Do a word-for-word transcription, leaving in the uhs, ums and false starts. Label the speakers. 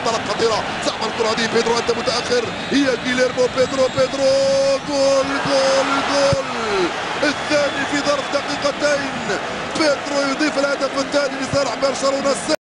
Speaker 1: انطلق خطيره، صعبه الكره هذه. بيدرو انت متاخر، هي جيليرمو. بيدرو بيدرو جول جول جول الثاني في ظرف دقيقتين. بيدرو يضيف الهدف الثاني لصالح برشلونه.